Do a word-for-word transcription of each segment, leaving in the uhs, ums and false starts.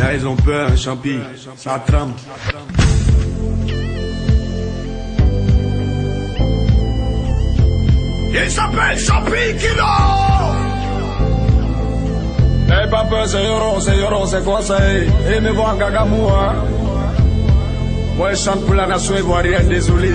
Là ils ont peur, un champi, ça tremble. Il s'appelle Champi Kilo. N'aie pas peur, c'est Yoron, c'est Yoron, c'est conseil. Et me voir Gagamoua. Moi je chante pour la nation ivoirienne, désolé.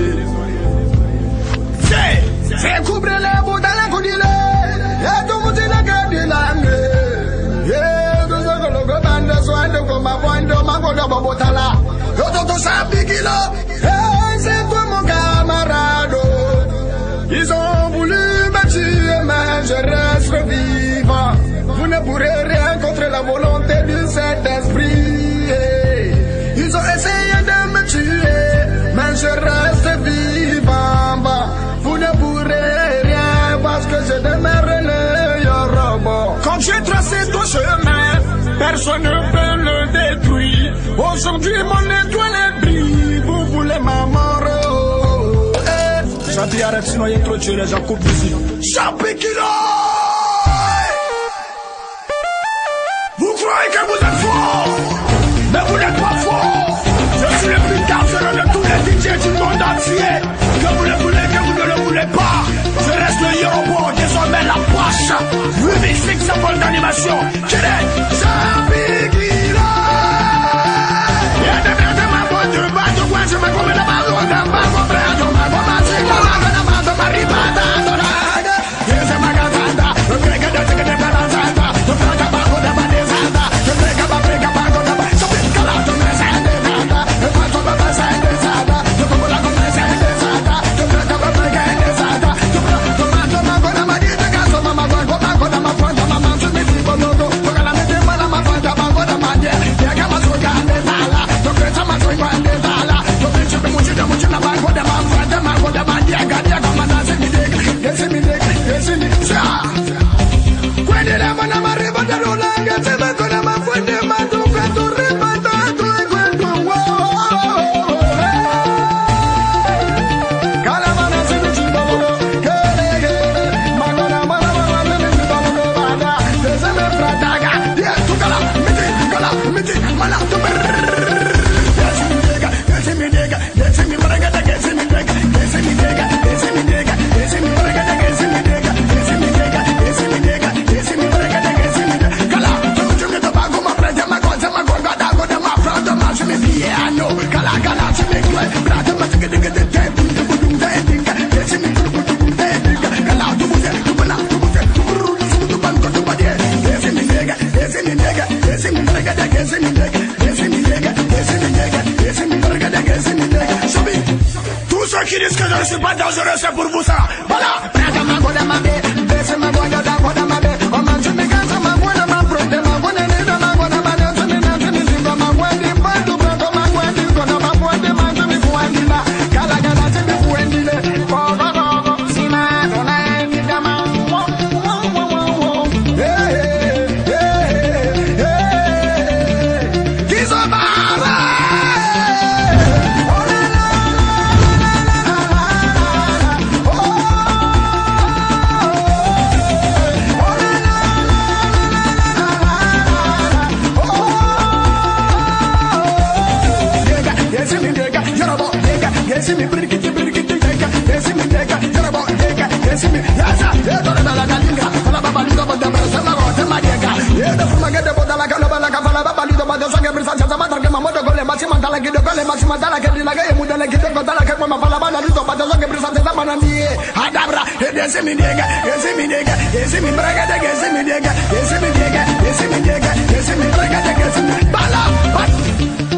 C'est, c'est couper les bouts dans la coudile. Y'a tout le monde dans la garde. Yeah, tout ça que le bande soin de comme ma voix de ma voix de Bobotala. Yo tout ça Bigilo. Hey, c'est toi mon camarade. Ils ont voulu me tuer, mais je reste vivant. Vous ne pourrez rien contre la volonté du Saint-Esprit. Ils ont essayé de me tuer, mais je reste vivant. Vous ne pourrez rien parce que je demeure le robot. Quand j'ai tracé ton chemin, personne ne peut le détruire. Aujourd'hui, mon étoile brille. Vous voulez ma mort. Champi, arrête, sinon il y a trop tué les gens, coupe d'ici. Champi Kilo. Vous croyez que vous êtes fort, mais vous n'êtes pas fort. Je suis le plus dangereux de tous les D J du monde entier. Que vous le voulez, que vous ne le voulez pas. Je reste le Yoruba, désormais la poche. huit mille six cents volts d'animation. Quel est Champi Kilo? Y'a des merdes de ma boîte de bas de quoi je me commets de ma zone d'un bas de frère de ma gomme. Tous ceux qui disent que je ne suis pas dangereux, c'est pour vous ça. Voilà. Bala,